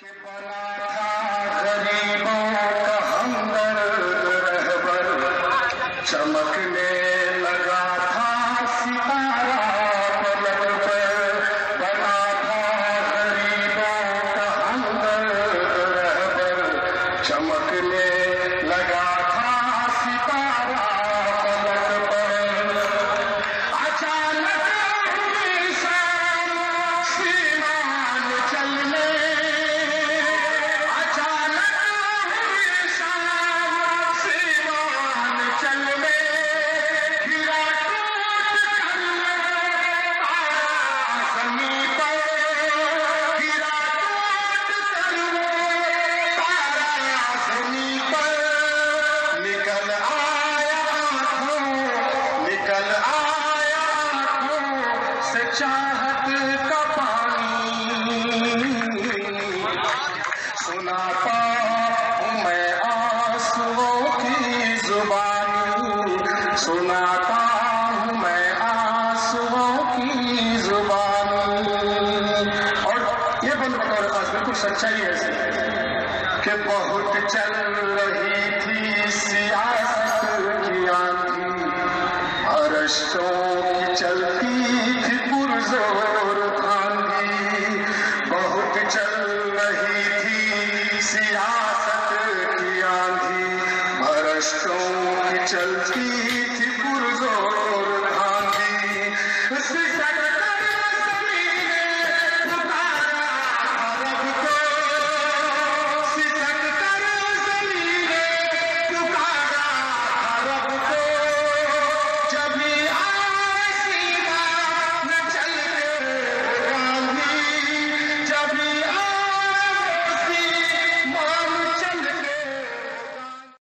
कि बना था गरीबों का हमदर्द रहबर, चमकने लगा था सितारा पलक पर। बना था गरीबों का हमदर्द रहबर, चमकने लगा था सितारा पलक पर। अचानक सीमान चलने, चाहत का पानी सुनाता हूँ मैं आंसुओं की जुबानी, सुनाता हूँ मैं आंसुओं की जुबानी। और ये बंद बतौर खास बिल्कुल सच्चाई ऐसी कि बहुत चल रही थी सियासत की आंधी, अरस्तों की चलती थी पुरजोर आंधी। बहुत चल रही थी सियासत की आंधी, अरस्तों की चलती